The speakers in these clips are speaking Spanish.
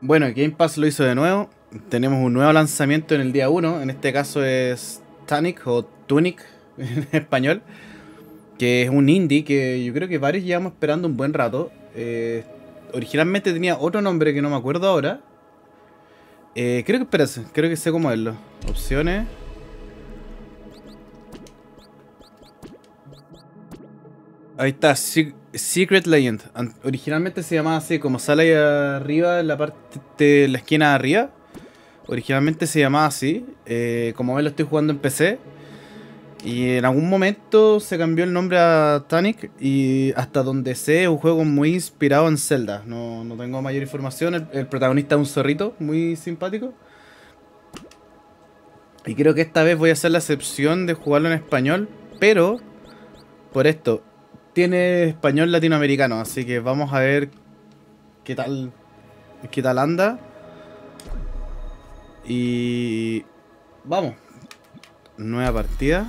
Bueno, Game Pass lo hizo de nuevo. Tenemos un nuevo lanzamiento en el día 1. En este caso es Tunic o Tunic en español. Que es un indie que yo creo que varios llevamos esperando un buen rato. Originalmente tenía otro nombre que no me acuerdo ahora. Creo que, espérate, creo que sé cómo verlo. Opciones. Ahí está, Secret Legend. Originalmente se llamaba así, como sale ahí arriba, en la parte de la esquina de arriba. Originalmente se llamaba así. Como ven, lo estoy jugando en PC. Y en algún momento se cambió el nombre a Tunic. Y hasta donde sé, es un juego muy inspirado en Zelda. No tengo mayor información. El protagonista es un zorrito muy simpático. Y creo que esta vez voy a hacer la excepción de jugarlo en español. Pero, por esto, tiene español latinoamericano. Así que vamos a ver qué tal anda. Y vamos. Nueva partida.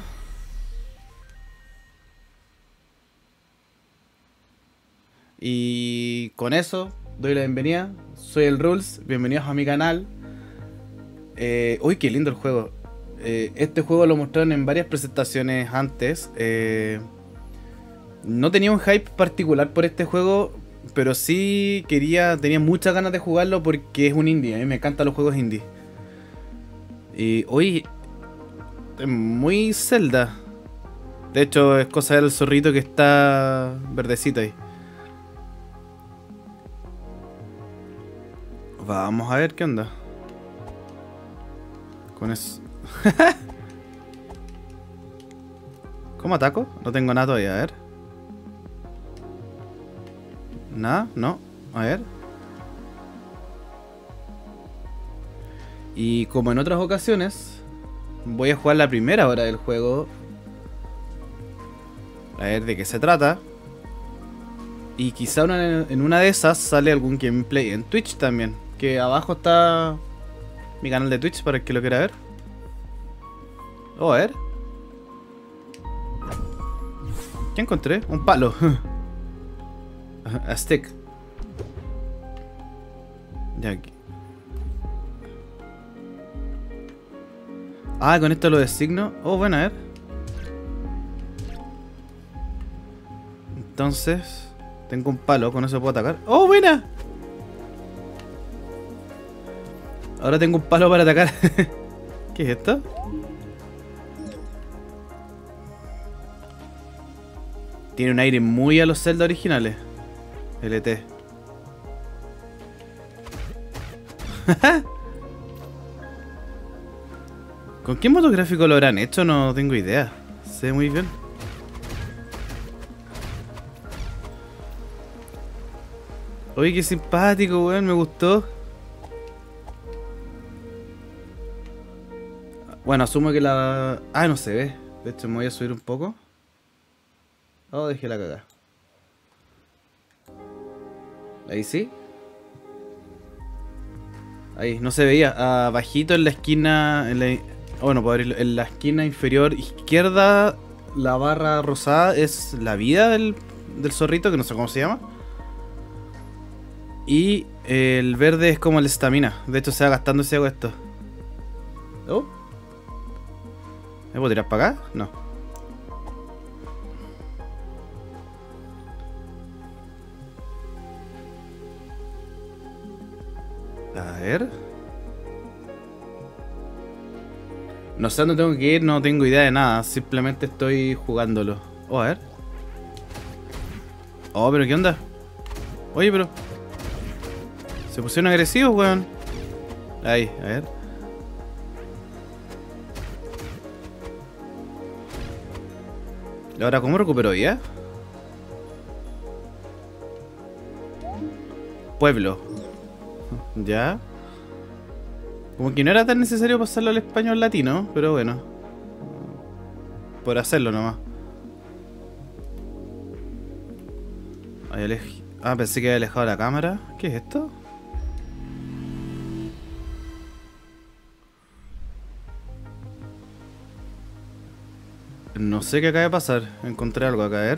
Y con eso doy la bienvenida. Soy el Rules. Bienvenidos a mi canal. Uy, qué lindo el juego. Este juego lo mostraron en varias presentaciones antes. No tenía un hype particular por este juego, pero sí tenía muchas ganas de jugarlo porque es un indie. A mí me encantan los juegos indie. Y hoy es muy Zelda. De hecho, es cosa del zorrito que está verdecito ahí. Vamos a ver qué onda. Con eso. ¿Cómo ataco? No tengo nada todavía, a ver. Nada, no. A ver. Y como en otras ocasiones, voy a jugar la primera hora del juego. A ver de qué se trata. Y quizá en una de esas sale algún gameplay en Twitch también. Que abajo está mi canal de Twitch para el que lo quiera ver. Oh, a ver. ¿Qué encontré? Un palo. A stick. Ya aquí. Ah, con esto lo designo. Oh, bueno, a ver. Entonces, tengo un palo, con eso puedo atacar. ¡Oh, buena! Ahora tengo un palo para atacar. ¿Qué es esto? Tiene un aire muy a los Zelda originales. LT. ¿Con qué modo gráfico lo habrán hecho? No tengo idea. Se ve muy bien. Oye, qué simpático, weón. Me gustó. Bueno, asumo que la... Ah, no se ve. De hecho, me voy a subir un poco. Oh, dejé la cagada. Ahí sí. Ahí, no se veía. Abajito en la esquina... Bueno, puedo abrirlo. En la esquina inferior izquierda, la barra rosada es la vida del zorrito, que no sé cómo se llama. Y el verde es como el estamina. De hecho, se va gastando si hago esto. Oh. ¿Me puedo tirar para acá? No. A ver. No sé dónde tengo que ir, no tengo idea de nada. Simplemente estoy jugándolo. Oh, a ver. Oh, pero ¿qué onda? Oye, pero... Se pusieron agresivos, weón. Ahí, a ver. ¿Y ahora cómo recupero ya? Pueblo. Ya. Como que no era tan necesario pasarlo al español latino, pero bueno. Por hacerlo nomás. Ah, pensé que había alejado la cámara. ¿Qué es esto? No sé qué acaba de pasar. Encontré algo a caer.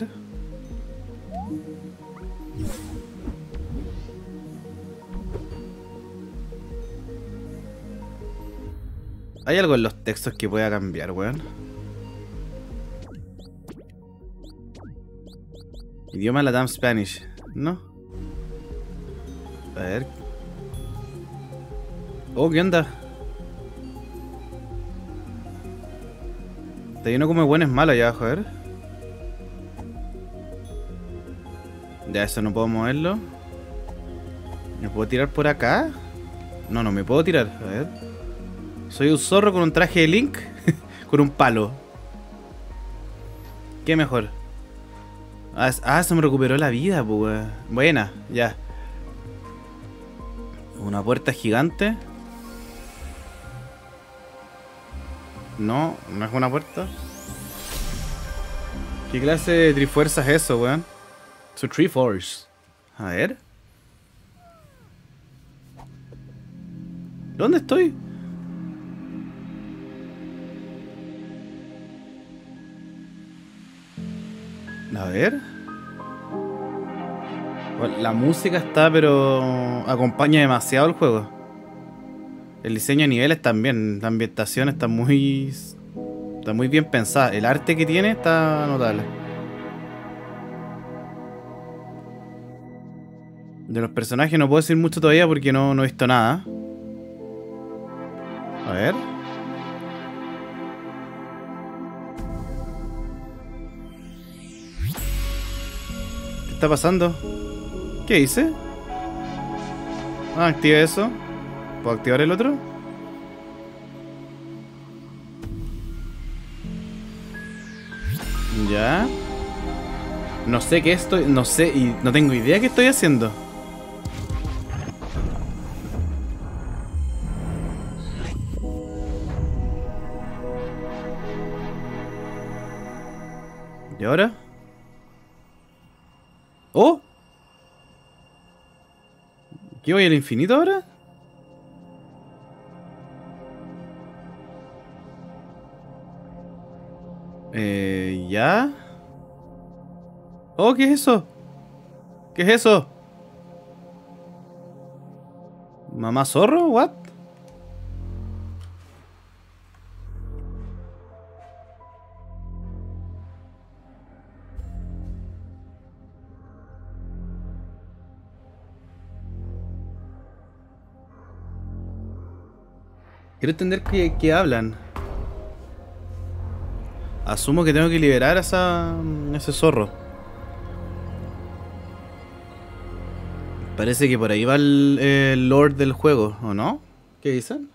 ¿Hay algo en los textos que pueda cambiar, weón? Idioma Latam Spanish, ¿no? A ver. Oh, ¿qué onda? Está lleno como de buenos malos allá abajo, a ver. Ya, eso no puedo moverlo. ¿Me puedo tirar por acá? No, no me puedo tirar, a ver. Soy un zorro con un traje de Link. Con un palo. ¿Qué mejor? Se me recuperó la vida, pues. Buena, ya. Una puerta gigante. No, no es una puerta. ¿Qué clase de trifuerza es eso, weón? Su Triforce. A ver. ¿Dónde estoy? A ver. Bueno, la música está, pero acompaña demasiado el juego. El diseño de niveles también. La ambientación está muy bien pensada. El arte que tiene está notable. De los personajes no puedo decir mucho todavía porque no he visto nada. A ver. ¿Qué está pasando? ¿Qué hice? Ah, activa eso. ¿Puedo activar el otro? Ya. No sé qué estoy... No sé y no tengo idea qué estoy haciendo. ¿Y ahora? ¡Oh! ¿Qué voy al infinito ahora? ¿Ya? Oh, ¿qué es eso? ¿Qué es eso? ¿Mamá zorro? ¿What? Quiero entender qué hablan. Asumo que tengo que liberar a ese zorro. Parece que por ahí va el lord del juego, ¿o no? ¿Qué dicen?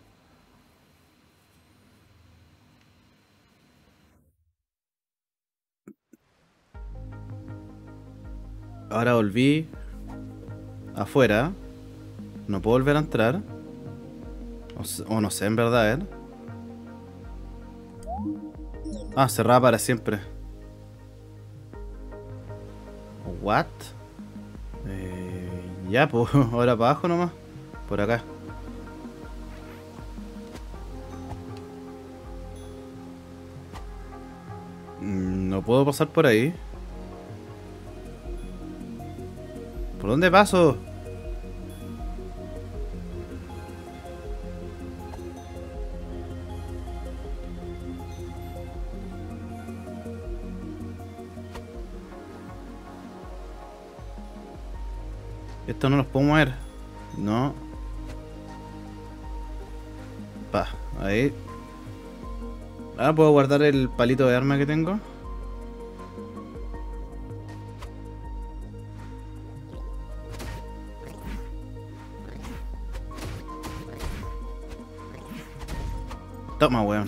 Ahora volví afuera. No puedo volver a entrar. O no sé, en verdad, ¿eh? Ah, cerrada para siempre. What? Ya, pues ahora para abajo nomás. Por acá. No puedo pasar por ahí. ¿Por dónde paso? Esto no los puedo mover. No. Pa, ahí. Ah, puedo guardar el palito de arma que tengo. Toma, weón.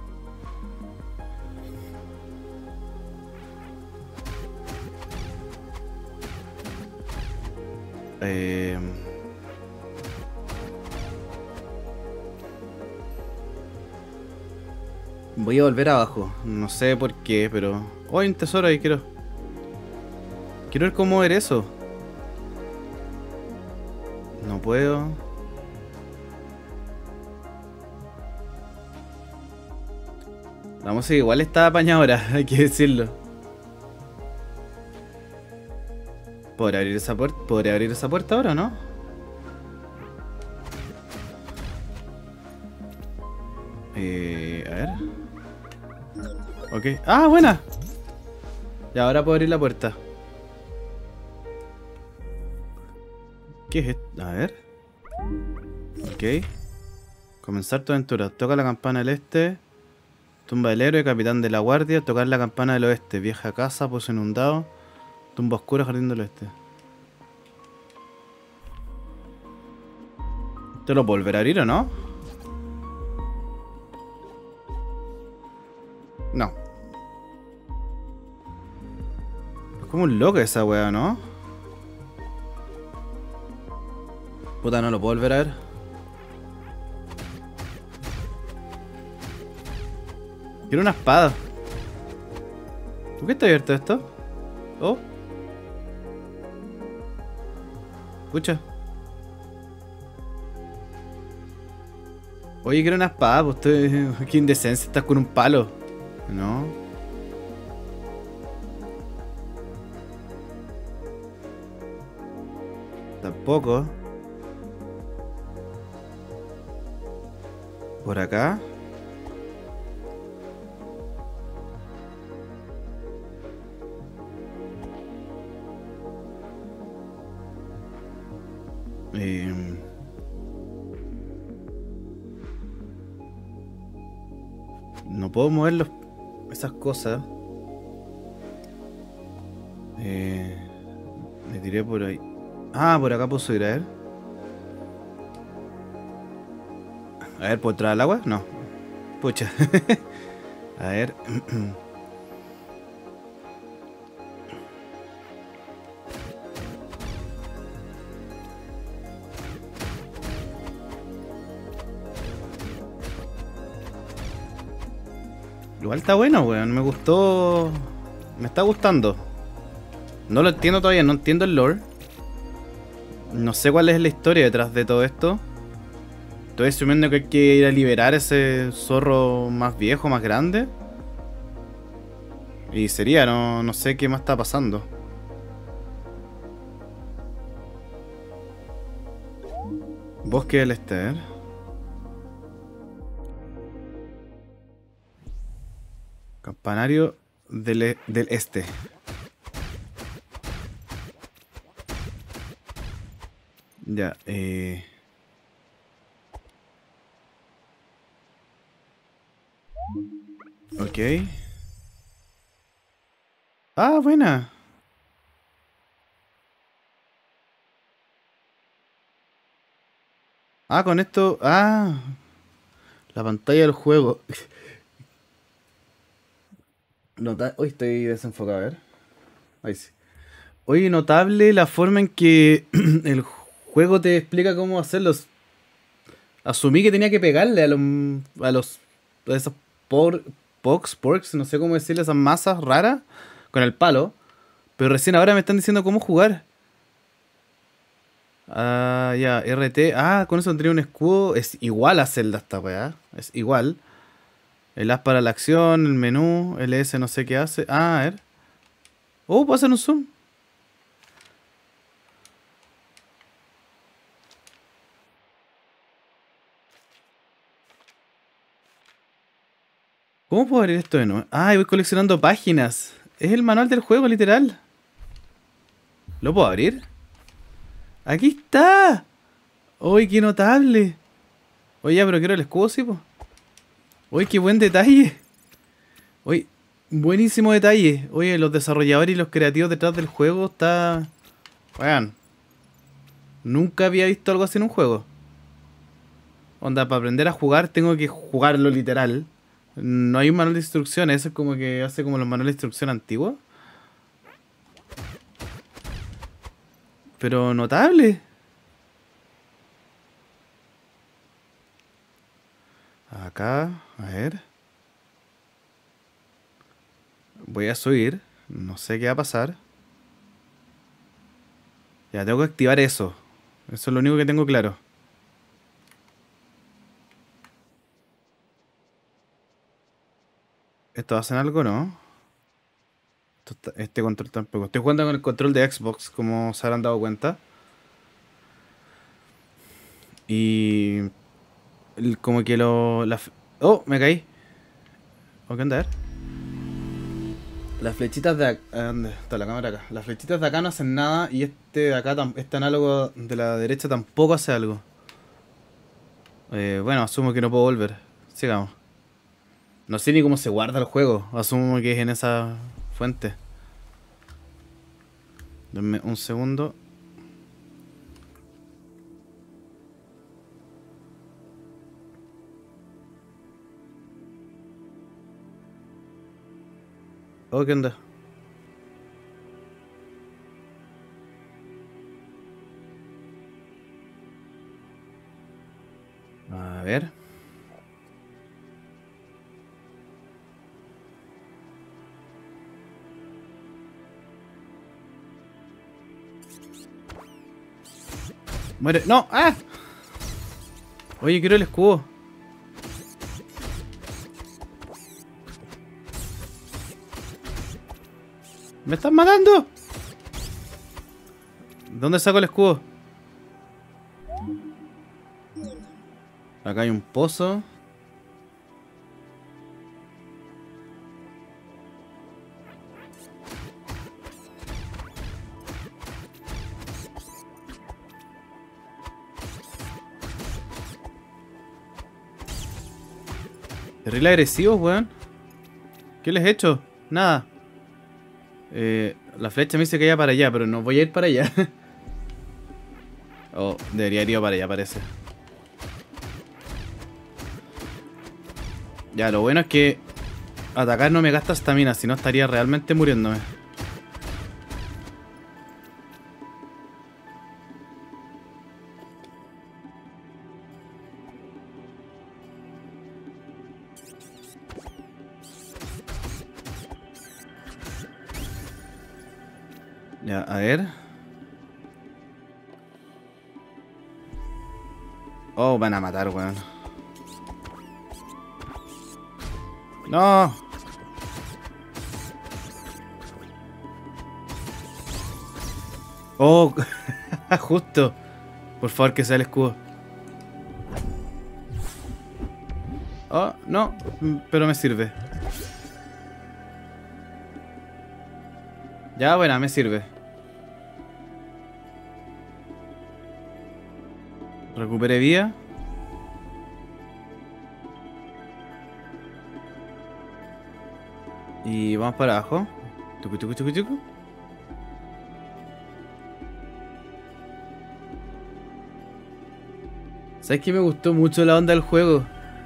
Voy a volver abajo. No sé por qué, pero... Oh, hay un tesoro ahí, quiero ver cómo ver eso. No puedo. La música igual está apañadora, hay que decirlo. ¿Podré abrir esa puerta? ¿Podré abrir esa puerta ahora o no? A ver. Ok. ¡Ah, buena! Y ahora puedo abrir la puerta. ¿Qué es esto? A ver. Ok. Comenzar tu aventura. Toca la campana del este. Tumba del héroe, capitán de la guardia. Tocar la campana del oeste. Vieja casa, pozo inundado. Tumba oscura, jardín del oeste. ¿Te lo puedo volver a abrir o no? No. Es como un loco esa wea, ¿no? Puta, no lo puedo volver a ver. Quiero una espada. ¿Por qué está abierto esto? Oh. Escucha. Oye, quiero una espada, pues estoy... Qué indecencia, estás con un palo. No. Tampoco. Por acá. No puedo mover esas cosas. Me tiré por ahí. Ah, por acá puedo subir, a ver. A ver, ¿puedo entrar al agua? No. Pucha. A ver. Igual está bueno, weón. Me gustó. Me está gustando. No lo entiendo todavía, no entiendo el lore. No sé cuál es la historia detrás de todo esto. Estoy asumiendo que hay que ir a liberar ese zorro más viejo, más grande. Y sería, no sé qué más está pasando. Bosque del Este, a ver. Campanario del Este. Ya, ok. Ah, buena. Ah, con esto... Ah, la pantalla del juego. Hoy estoy desenfocado, a ver. Ahí sí. Oye, notable la forma en que el juego te explica cómo hacerlos. Asumí que tenía que pegarle a esos porks, no sé cómo decirle, esas masas raras con el palo. Pero recién ahora me están diciendo cómo jugar. Ah, ya, RT. Ah, con eso tendría un escudo. Es igual a Zelda esta weá. Es igual. El as para la acción, el menú, LS no sé qué hace. Ah, a ver. Oh, puedo hacer un zoom. ¿Cómo puedo abrir esto de nuevo? Ah, y voy coleccionando páginas. Es el manual del juego, literal. ¿Lo puedo abrir? ¡Aquí está! ¡Uy, qué notable! Oye, pero quiero el escudo, sí, po. ¡Uy, qué buen detalle! ¡Uy, buenísimo detalle! Oye, los desarrolladores y los creativos detrás del juego está... Vean, nunca había visto algo así en un juego. Onda, para aprender a jugar tengo que jugarlo literal. No hay un manual de instrucciones, eso es como que hace como los manuales de instrucción antiguos. Pero notable. Acá, a ver. Voy a subir. No sé qué va a pasar. Ya, tengo que activar eso. Eso es lo único que tengo claro. ¿Esto hacen algo, no? Este control tampoco. Estoy jugando con el control de Xbox, como se habrán dado cuenta. Y... como que Oh, me caí. ¿O qué onda? A ver. Las flechitas de acá. ¿Dónde está la cámara acá? Las flechitas de acá no hacen nada y este de acá, este análogo de la derecha tampoco hace algo. Bueno, asumo que no puedo volver. Sigamos. No sé ni cómo se guarda el juego. Asumo que es en esa fuente. Denme un segundo. Oh, ¿qué onda? A ver. Muere. ¡No! ¡Ah! Oye, quiero el escudo. ¡Me están matando! ¿Dónde saco el escudo? Acá hay un pozo. Terrible agresivos, weón. ¿Qué les he hecho? Nada. La flecha me dice que vaya para allá, pero no voy a ir para allá. Oh, debería ir yo para allá, parece. Ya, lo bueno es que atacar no me gasta estamina, si no estaría realmente muriéndome. Ya, a ver. Oh, van a matar, weón. No. Oh, justo. Por favor, que sea el escudo. Oh, no. Pero me sirve. Ya, buena, me sirve. Recupere vida. Y vamos para abajo. Tucu, tucu, tucu, tucu. ¿Sabes qué? Me gustó mucho la onda del juego.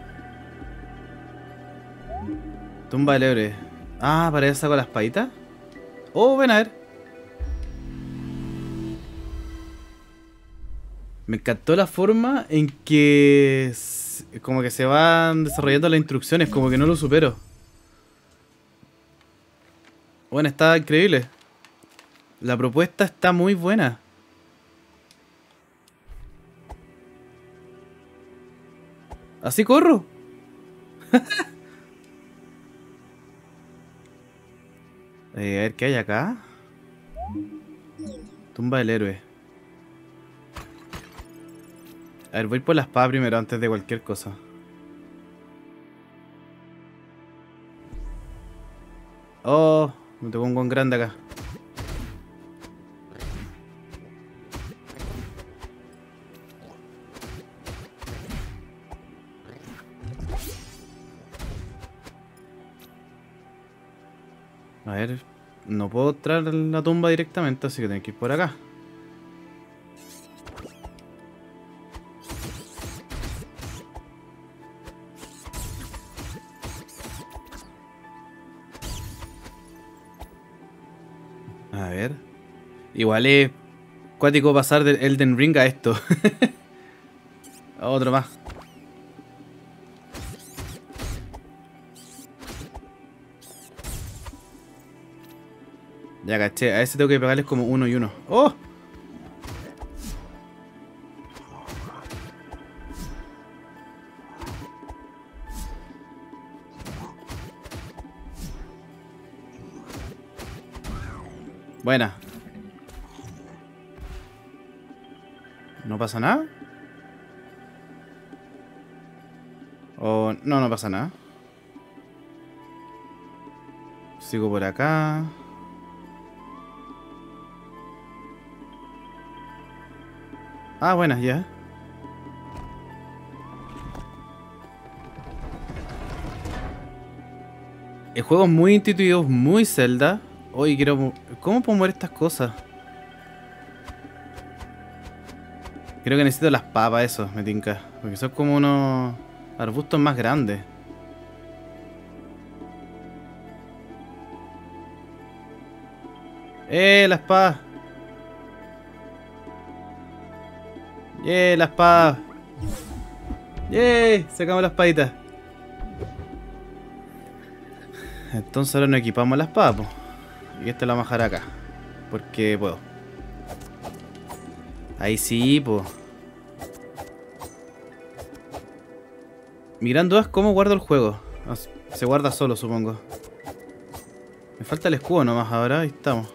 Tumba del héroe. Ah, para eso saco la espadita. Oh, ven a ver. Me encantó la forma en que como que se van desarrollando las instrucciones, como que no lo supero. Bueno, está increíble. La propuesta está muy buena. Así corro. A ver, ¿qué hay acá? Tumba del héroe. A ver, voy por la espada primero antes de cualquier cosa. Oh, me tocó un guan grande acá. A ver, no puedo entrar en la tumba directamente, así que tengo que ir por acá. A ver. Igual es cuático pasar del Elden Ring a esto. Otro más. Ya caché, a ese tengo que pegarles como uno y uno. ¡Oh! Buena. ¿No pasa nada? O... no, no pasa nada. Sigo por acá. Ah, buenas, ya. El juego es muy intuitivo, muy Zelda. Oye, quiero... ¿cómo puedo mover estas cosas? Creo que necesito las papas, eso, me tinca. Porque son como unos arbustos más grandes. La espada! La espada! Sacamos la espadita. Entonces ahora nos equipamos la espada, po. Y esta la vamos a dejar acá. Porque puedo. Ahí sí, po. Mi gran duda es cómo guardo el juego. Se guarda solo, supongo. Me falta el escudo nomás ahora. Ahí estamos.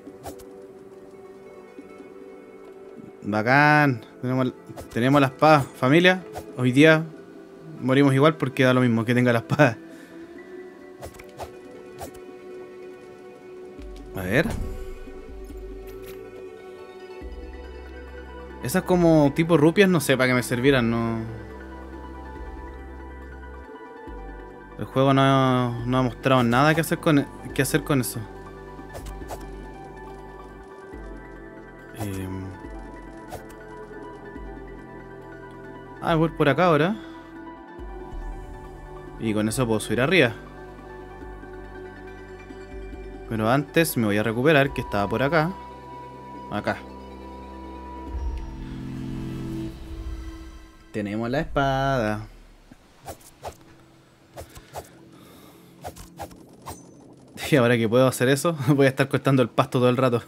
Bacán. Tenemos la espada. Familia, hoy día morimos igual porque da lo mismo que tenga la espada. A ver. Esas como tipo rupias, no sé para qué me sirvieran, no. El juego no ha mostrado nada que hacer con eso. Voy por acá ahora. Y con eso puedo subir arriba. Pero antes me voy a recuperar, que estaba por acá. Acá. Tenemos la espada. Y ahora que puedo hacer eso, voy a estar cortando el pasto todo el rato.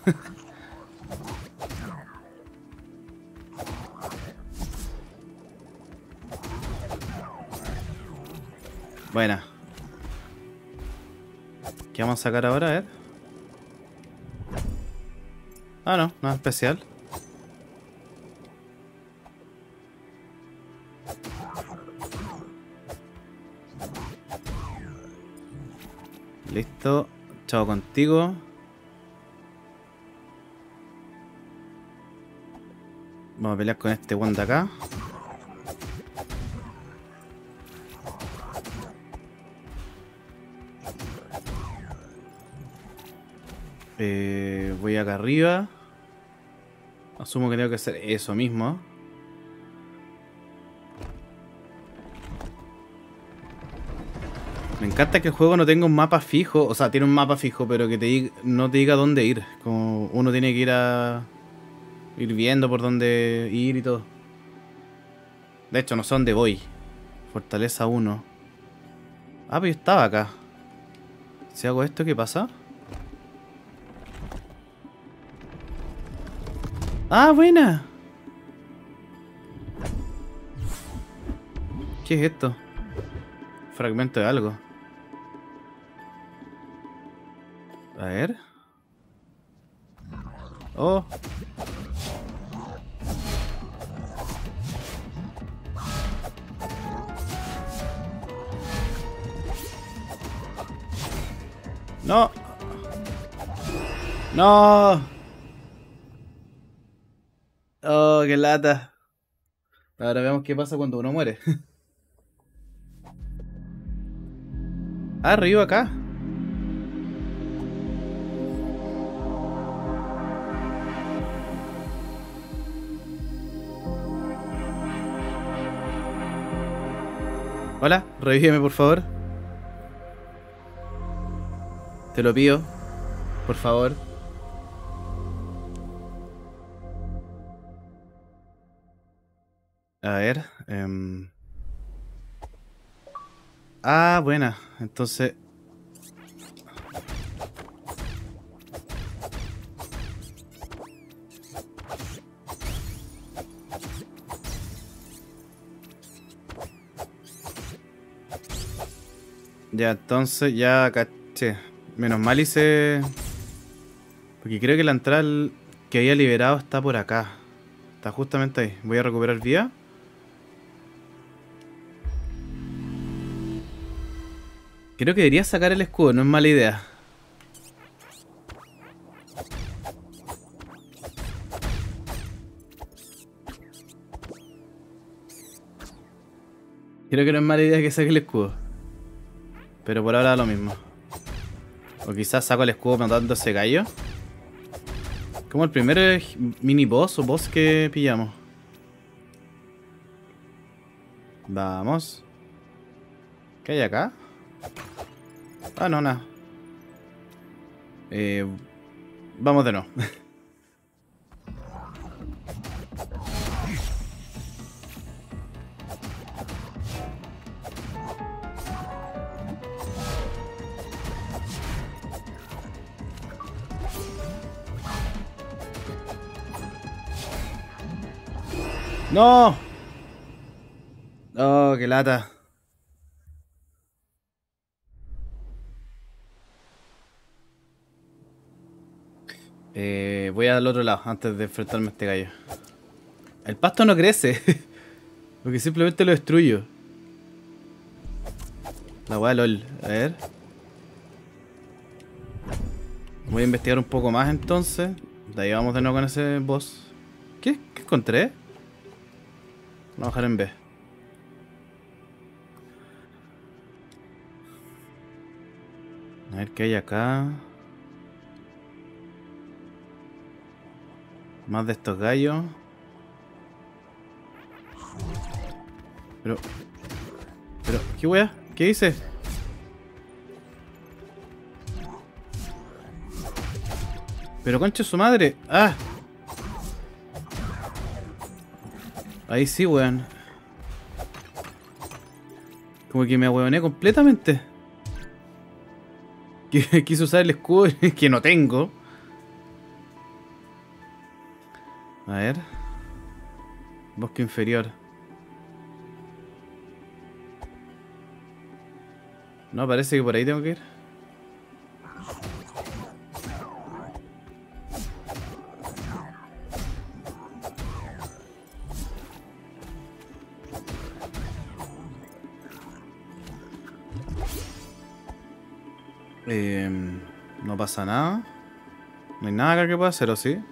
Buena. ¿Qué vamos a sacar ahora? A ver. Ah, no, nada especial. Listo. Chao contigo. Vamos a pelear con este one de acá. Voy acá arriba. Asumo que tengo que hacer eso mismo. Me encanta que el juego no tenga un mapa fijo. O sea, tiene un mapa fijo, pero que no te diga dónde ir. Como uno tiene que ir viendo por dónde ir y todo. De hecho, no sé dónde voy. Fortaleza 1. Ah, pero yo estaba acá. Si hago esto, ¿qué pasa? ¡Ah, buena! ¿Qué es esto? Fragmento de algo. A ver. Oh. No. No. Oh, qué lata. Ahora veamos qué pasa cuando uno muere. Arriba acá. Hola, revíveme por favor. Te lo pido. Por favor. A ver. Ah, buena. Entonces... ya, entonces ya caché. Menos mal hice... porque creo que la entrada que había liberado está por acá. Está justamente ahí. Voy a recuperar vía. Creo que debería sacar el escudo, no es mala idea. Creo que no es mala idea que saque el escudo. Pero por ahora da lo mismo. O quizás saco el escudo matando a ese gallo. Como el primer mini boss o boss que pillamos. Vamos. ¿Qué hay acá? Ah, no, nada. Vamos de nuevo. ¡No! Oh, qué lata. Voy al otro lado antes de enfrentarme a este gallo. El pasto no crece. Porque simplemente lo destruyo. La weá LOL. A ver. Voy a investigar un poco más entonces. De ahí vamos de nuevo con ese boss. ¿Qué encontré? Vamos a bajar en B. A ver qué hay acá. Más de estos gallos. Pero, ¿qué wea? ¿Qué hice? Pero concha su madre. ¡Ah! Ahí sí, weón. Como que me ahueoné completamente. Quise usar el escudo que no tengo. A ver. Bosque inferior. No, parece que por ahí tengo que ir. No pasa nada. No hay nada acá que pueda hacer, ¿o sí?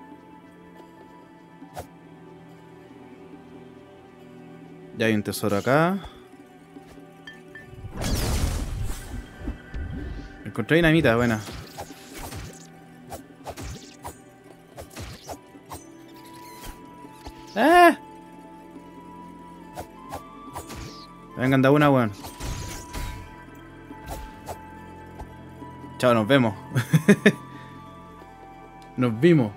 Ya hay un tesoro acá. Encontré dinamita, buena. ¡Ah! Vengan, da una, weón. Chao, nos vemos. Nos vimos.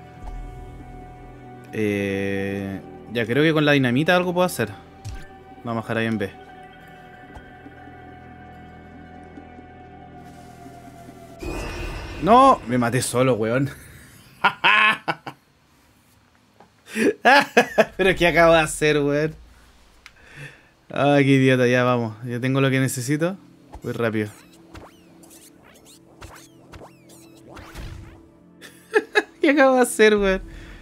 Ya creo que con la dinamita algo puedo hacer. Vamos a bajar ahí en B. No, me maté solo, weón. Pero ¿qué acabo de hacer, weón? Ay, qué idiota, ya vamos. Ya tengo lo que necesito. Voy rápido. ¿Qué acabo de hacer, weón?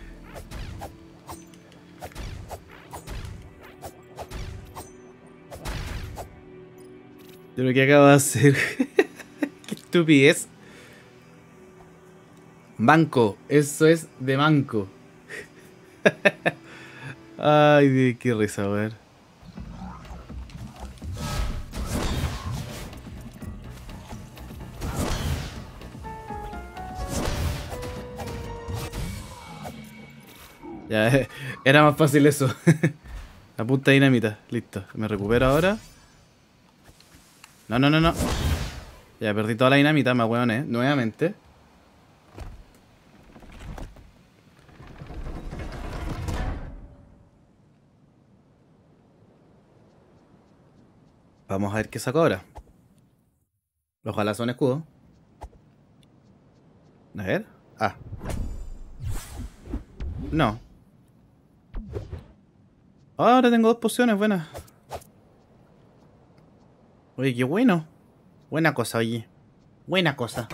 Pero ¿qué acabo de hacer? Qué estupidez. Banco, eso es de manco. Ay, qué risa, weón. Ya, era más fácil eso. La punta de dinamita, listo. Me recupero ahora. No, no, no, no. Ya perdí toda la dinamita, me hueoné, nuevamente. Vamos a ver qué saco ahora. Ojalá son escudos. A ver. Ah. No. Ahora tengo dos pociones buenas. Oye, qué bueno. Buena cosa, oye. Buena cosa.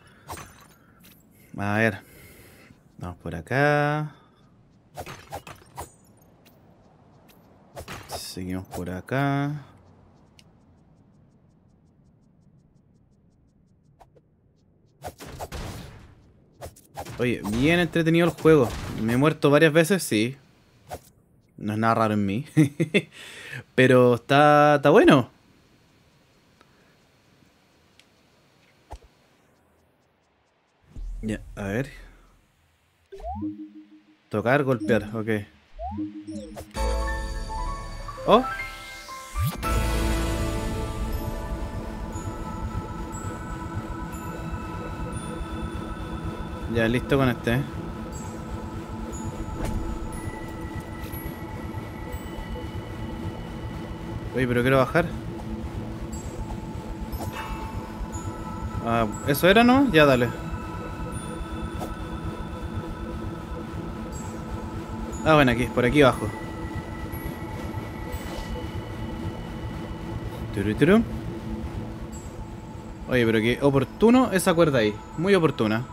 A ver. Vamos por acá. Seguimos por acá. Oye, bien entretenido el juego. Me he muerto varias veces, sí. No es nada raro en mí. Pero está bueno. Ya, a ver. Tocar, golpear, ok. Oh, ya listo con este. Oye, pero quiero bajar. Ah, ¿eso era, no? Ya, dale. Ah, bueno, aquí, por aquí abajo. Turuturu. Oye, pero qué oportuno esa cuerda ahí. Muy oportuna.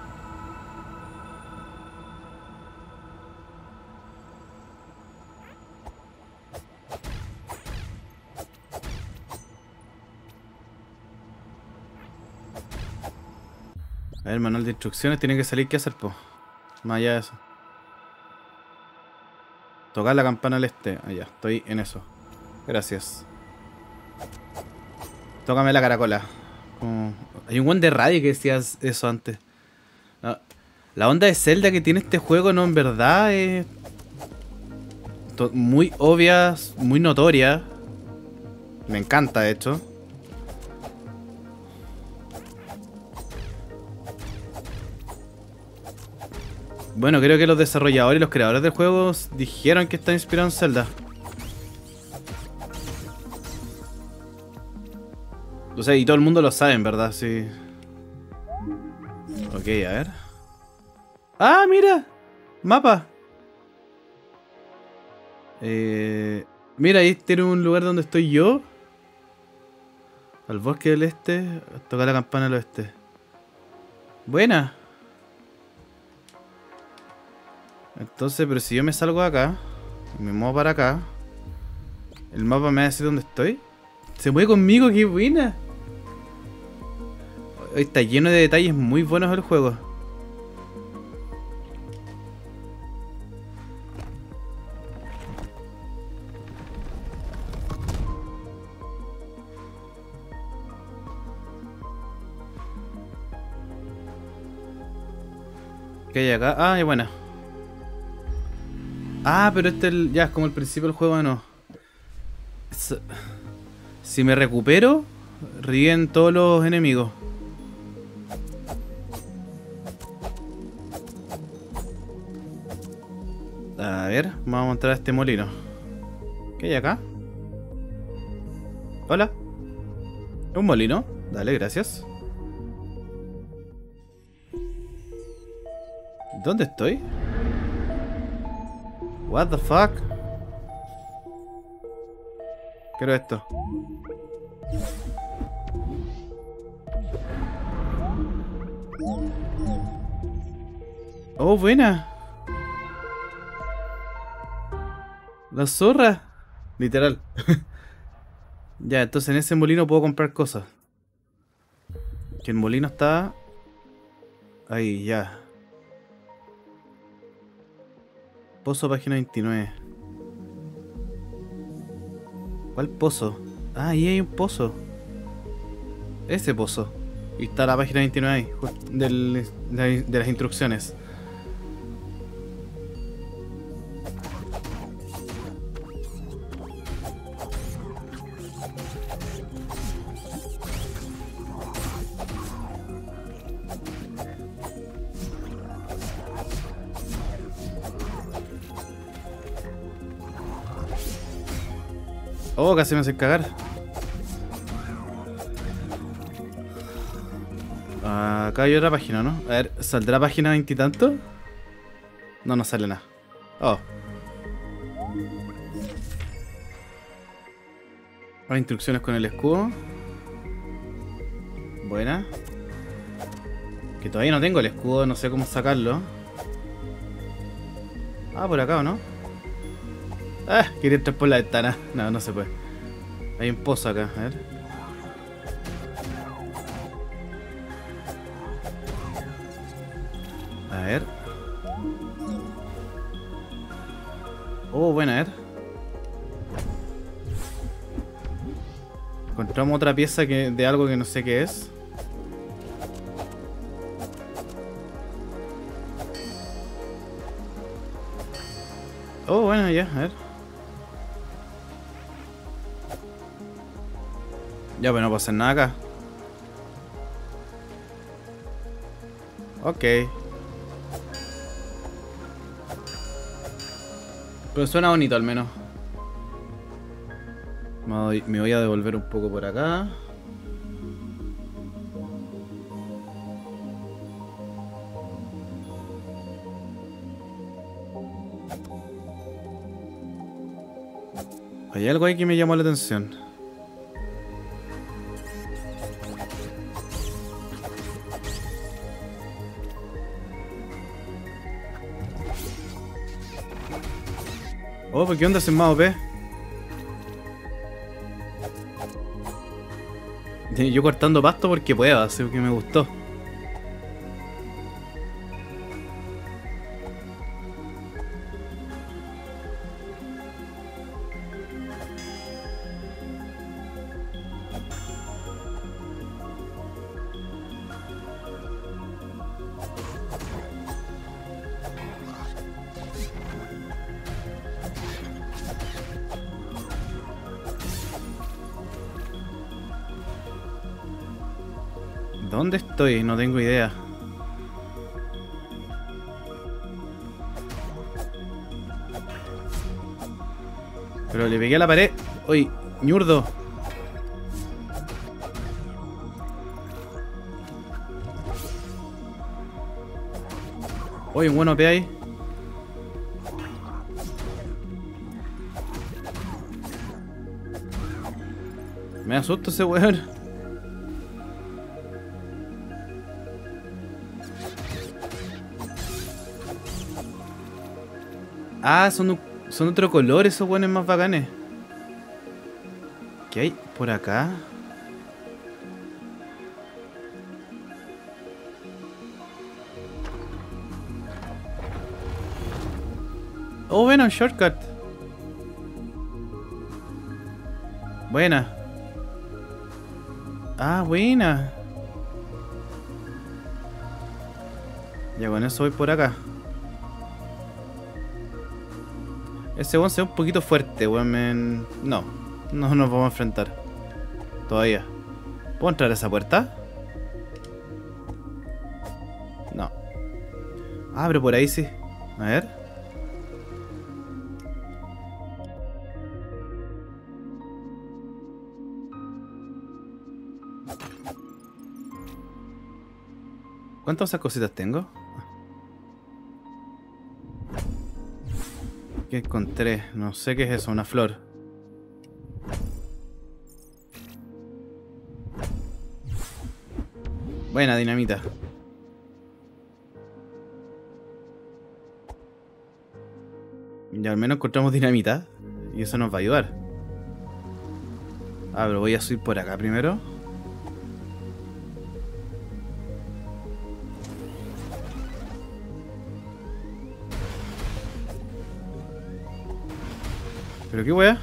A ver, manual de instrucciones tiene que salir. ¿Qué hacer, po? Más allá de eso. Tocar la campana al este. Ah, ya, estoy en eso. Gracias. Tócame la caracola. Hay un buen de radio que decía eso antes. Ah, la onda de Zelda que tiene este juego, no, en verdad es muy obvia, muy notoria. Me encanta, de hecho. Bueno, creo que los desarrolladores y los creadores del juego dijeron que está inspirado en Zelda. O sea, y todo el mundo lo sabe, en verdad, sí. Ok, a ver. ¡Ah, mira! Mapa. Mira, ahí tiene un lugar donde estoy yo. Al bosque del este. Tocar la campana del oeste. Buena. Entonces, pero si yo me salgo de acá y me muevo para acá, el mapa me va a decir dónde estoy. Se mueve conmigo, qué buena. Hoy está lleno de detalles muy buenos el juego. ¿Qué hay acá? Ah, ya buena. Ah, pero este ya es como el principio del juego, no. Si me recupero, ríen todos los enemigos. A ver, vamos a entrar a este molino. ¿Qué hay acá? Hola. ¿Un molino? Dale, gracias. ¿Dónde estoy? What the fuck? Quiero esto. Oh, buena. La zorra. Literal. Ya, entonces en ese molino puedo comprar cosas. Que el molino está... Ahí, ya. Pozo, página 29. ¿Cuál pozo? Ah, ahí hay un pozo. Ese pozo. Y está la página 29 ahí, de las instrucciones. Oh, casi me hace cagar. Acá hay otra página, ¿no? A ver, ¿saldrá página 20 y tanto? No, no sale nada. Oh. Hay instrucciones con el escudo. Buena. Que todavía no tengo el escudo, no sé cómo sacarlo. Ah, por acá, ¿o no? Ah, quería entrar por la ventana. No, no se puede. Hay un pozo acá, a ver. A ver. Oh, bueno, a ver. Encontramos otra pieza de algo que no sé qué es. Oh, bueno, ya, a ver. Ya, pues no puedo hacer nada acá. Ok. Pero suena bonito al menos. Me voy a devolver un poco por acá. Hay algo ahí que me llamó la atención. Oh, ¿por qué onda sin más OP? Yo cortando pasto porque puedo, así que me gustó. ¿Dónde estoy? No tengo idea. Pero le pegué a la pared. ¡Uy! ¡Ñurdo! ¡Uy! Un buen OP ahí. Me asusta ese weón. Ah, son otro color esos weones más bacanes. ¿Qué hay por acá? Oh, bueno, shortcut. Buena. Ah, buena. Ya con eso voy por acá. Ese weón se ve un poquito fuerte, weón. No nos vamos a enfrentar. Todavía. ¿Puedo entrar a esa puerta? No. Ah, pero por ahí sí. A ver. ¿Cuántas esas cositas tengo? ¿Qué encontré? No sé qué es eso, una flor. Buena dinamita. Ya al menos encontramos dinamita. Y eso nos va a ayudar. Ah, pero voy a subir por acá primero. ¿Pero qué wea?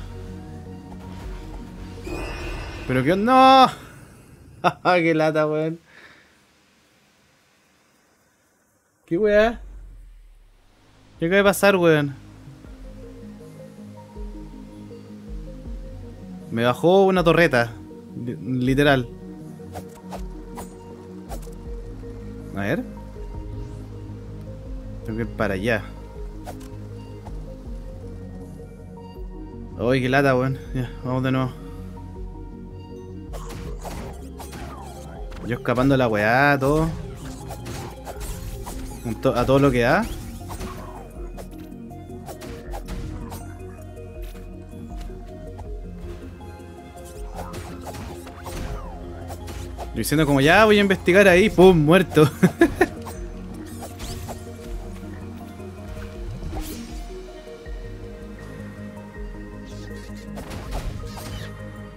¿Pero qué onda? ¡No! ¡Qué lata, weón! ¿Qué wea? ¿Qué acaba de pasar, weón? Me bajó una torreta. Literal. A ver. Tengo que ir para allá. Uy, qué lata, weón. Ya, vamos de nuevo. Yo escapando de la weá, todo. A todo lo que da. Diciendo como ya voy a investigar ahí, ¡pum! Muerto.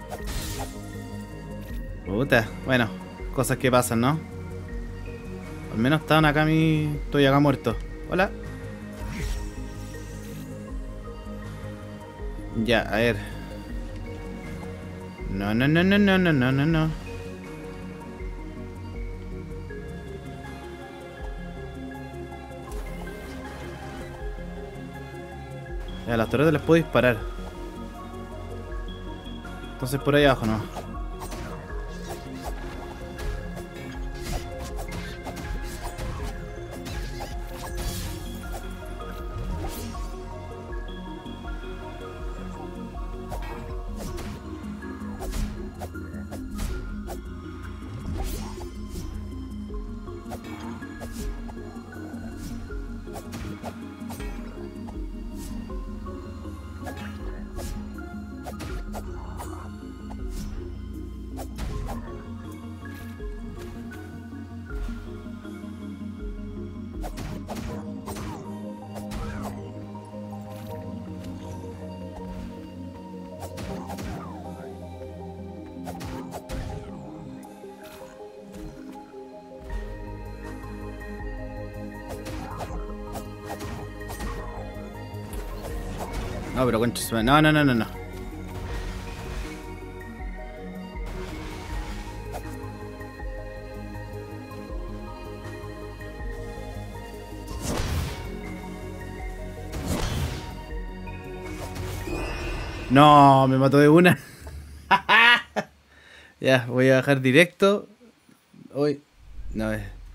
Puta, bueno, cosas que pasan, ¿no? Al menos estaban acá mi... Estoy acá muerto. Hola. Ya, a ver. No, no, no, no, no, no, no, no, no. Ya, las torretas les puedo disparar. Entonces por ahí abajo no. No, pero concha, no, no, no, no, no. No, me mató de una. Ya, voy a bajar directo. Hoy. No,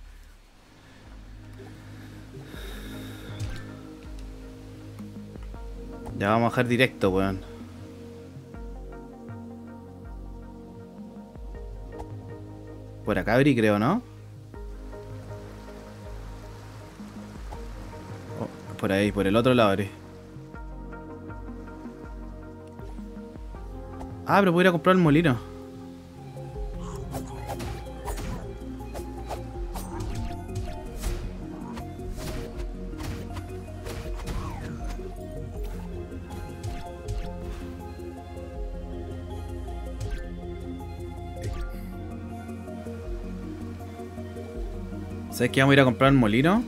ya vamos a bajar directo, weón. Por acá abrí, creo, ¿no? Oh, por ahí, por el otro lado abrí. Ah, pero puedo ir a comprar el molino. ¿Sabes qué? Vamos a ir a comprar el molino.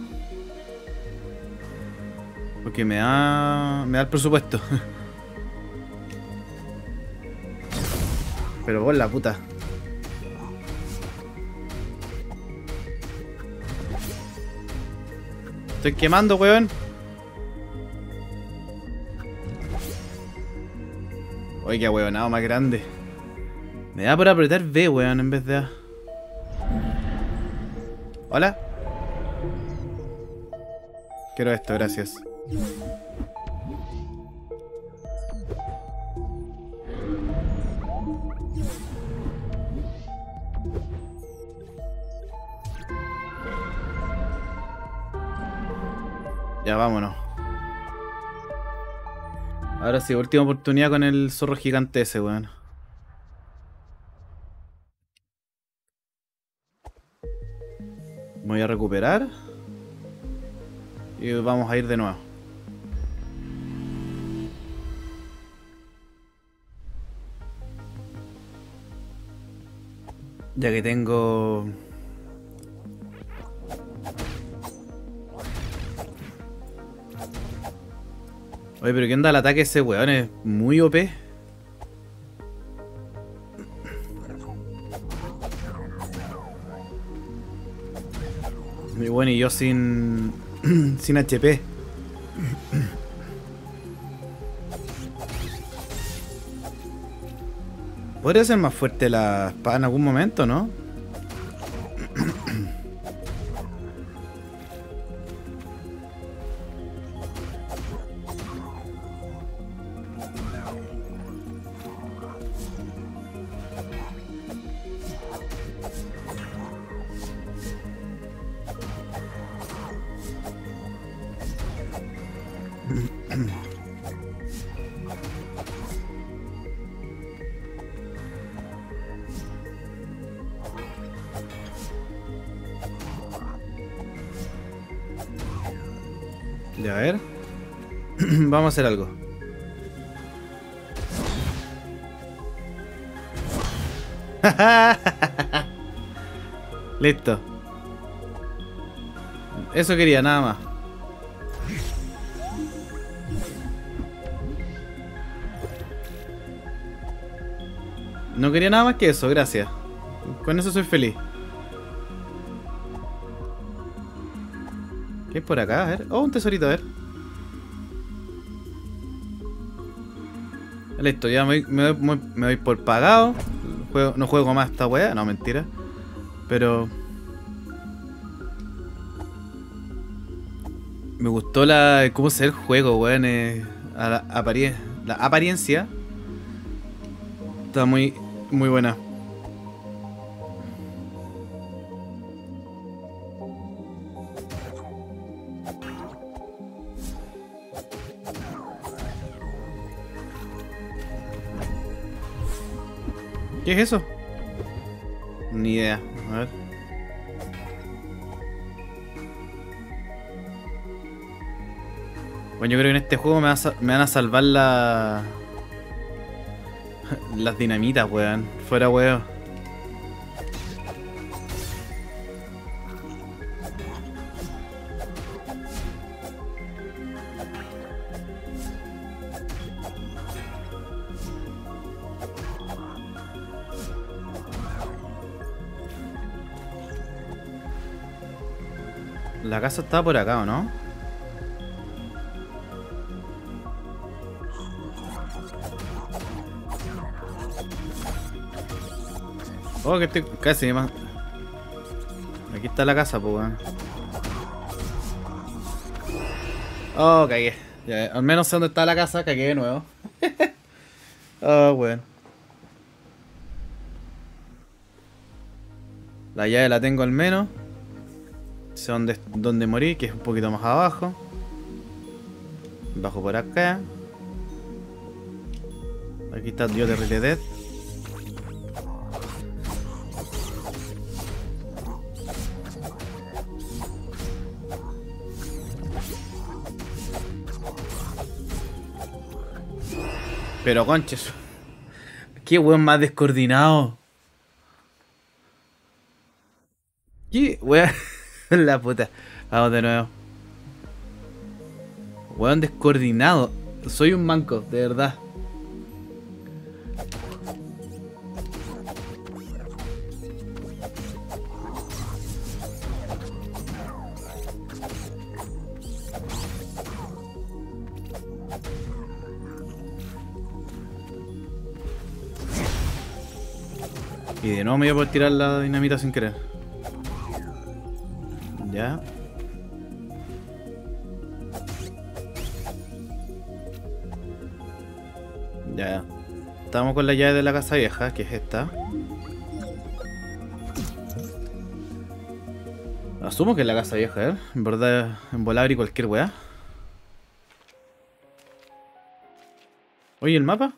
Porque me da el presupuesto. Pero por la puta. Estoy quemando, weón. Oye, qué huevonado más grande. Me da por apretar B, weón, en vez de A. Hola. Quiero esto, gracias. Ya, vámonos. Ahora sí, última oportunidad con el zorro gigante ese, weón. Me voy a recuperar. Y vamos a ir de nuevo. Ya que tengo... Oye, pero ¿qué onda el ataque ese weón? Es muy OP. Muy bueno, y yo sin... sin HP. Podría ser más fuerte la espada en algún momento, ¿no? Ya, a ver. Vamos a hacer algo. Listo. Eso quería, nada más. No quería nada más que eso, gracias. Con eso soy feliz. ¿Qué hay por acá? A ver. Oh, un tesorito, a ver. Listo, ya me voy por pagado. No juego más esta weá. No, mentira. Pero... me gustó cómo se ve el juego, weón. La apariencia. Está muy buena. ¿Qué es eso? Ni idea. A ver. Bueno, yo creo que en este juego me van a salvar las dinamitas, weón. Fuera, weón. La casa estaba por acá, ¿o no? Oh, que estoy casi más. Aquí está la casa, pues, weón. Oh, cagué. Ya, al menos sé dónde está la casa, cagué de nuevo. Oh, weón. La llave la tengo al menos. Sé dónde morí, que es un poquito más abajo. Bajo por acá. Aquí está Yo Terrible Dead. Pero conches. Qué weón más descoordinado. Qué weón. La puta. Vamos de nuevo. Weón descoordinado. Soy un manco, de verdad. Y de nuevo me voy a poder tirar la dinamita sin querer. Ya. Ya. Estamos con la llave de la casa vieja, que es esta. Asumo que es la casa vieja, ¿eh? En verdad, en volar y cualquier weá. Oye, ¿el mapa?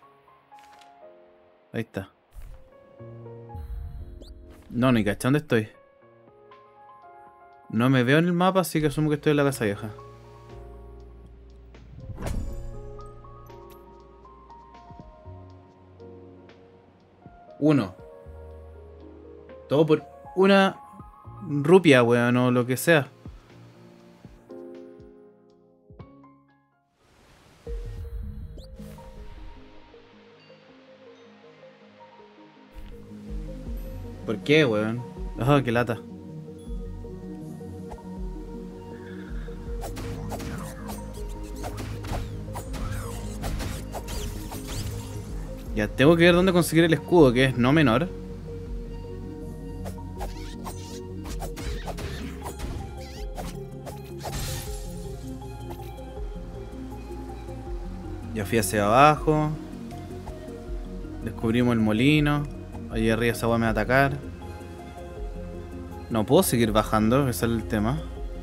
Ahí está. No, ni caché dónde estoy. No me veo en el mapa, así que asumo que estoy en la casa vieja. Uno. Todo por una rupia, weón, o lo que sea. ¿Por qué, weón? Ah, qué lata. Ya, tengo que ver dónde conseguir el escudo, que es no menor. Ya fui hacia abajo. Descubrimos el molino. Allí arriba esa agua me va a atacar. No puedo seguir bajando, ese es el tema.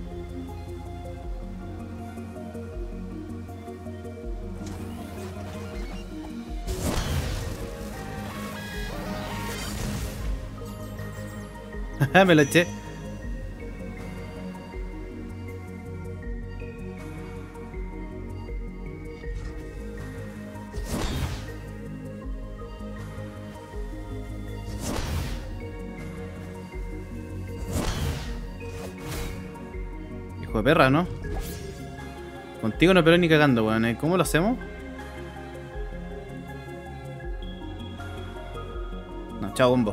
Me lo eché. hijo de perra, ¿no? Contigo no pero ni cagando, weón. ¿Cómo lo hacemos? No, chao, bombo.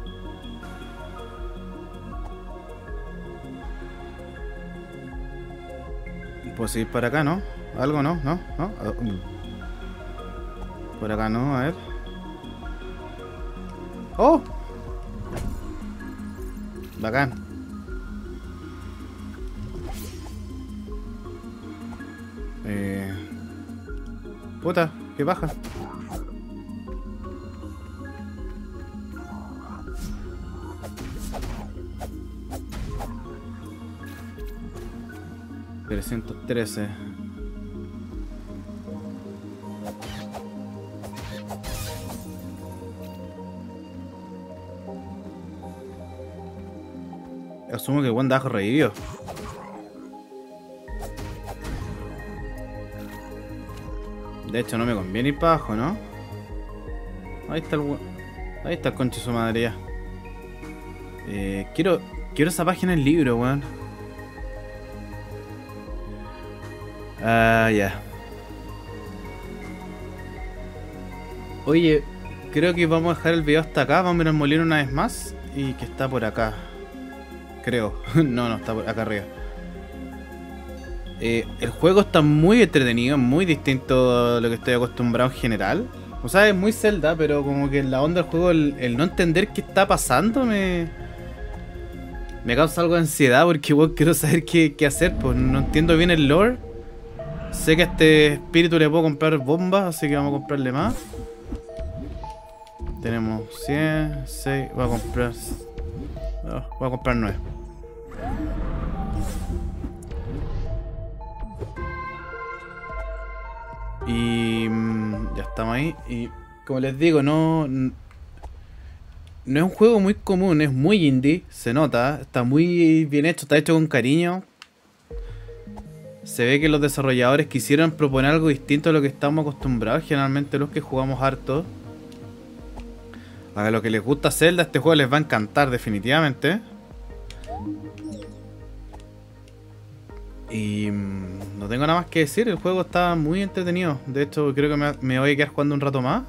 Puedo seguir para acá, ¿no? Algo, ¿no? ¿No? ¿No? Por acá, ¿no? A ver. ¡Oh! Bacán. Puta, qué baja. $313. Asumo que Wanda revivió. De hecho no me conviene ir para abajo, ¿no? Ahí está ahí está el concho de su madre ya. Quiero esa página del libro, weón. Ah, ya. Oye, creo que vamos a dejar el video hasta acá. Vamos a ir al molino una vez más. Y que está por acá. Creo. No, está por acá arriba. El juego está muy entretenido, muy distinto a lo que estoy acostumbrado en general. O sea, es muy Zelda, pero como que la onda del juego, el no entender qué está pasando me causa algo de ansiedad porque bueno, quiero saber qué hacer, pues no entiendo bien el lore. Sé que a este espíritu le puedo comprar bombas, así que vamos a comprarle más. Tenemos 100, 6, voy a comprar 9. Y ya estamos ahí. Y como les digo, no es un juego muy común, es muy indie, se nota, está muy bien hecho, está hecho con cariño. Se ve que los desarrolladores quisieron proponer algo distinto a lo que estamos acostumbrados, generalmente los que jugamos harto. A lo que les gusta Zelda, este juego les va a encantar definitivamente. Y no tengo nada más que decir, el juego está muy entretenido. De hecho creo que me voy a quedar jugando un rato más.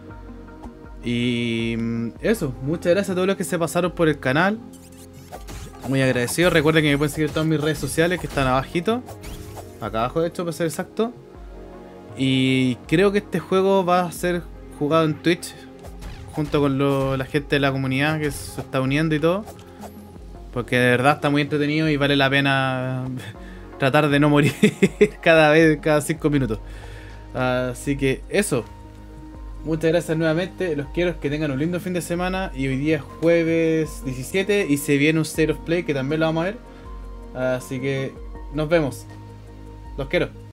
Y eso, muchas gracias a todos los que se pasaron por el canal. Muy agradecido, recuerden que me pueden seguir en todas mis redes sociales que están abajito. Acá abajo de hecho para ser exacto. Y creo que este juego va a ser jugado en Twitch junto con la gente de la comunidad que se está uniendo y todo. Porque de verdad está muy entretenido y vale la pena tratar de no morir cada 5 minutos. Así que eso. Muchas gracias nuevamente. Los quiero que tengan un lindo fin de semana. Y hoy día es jueves 17 y se viene un State of Play que también lo vamos a ver. Así que nos vemos. Los quiero.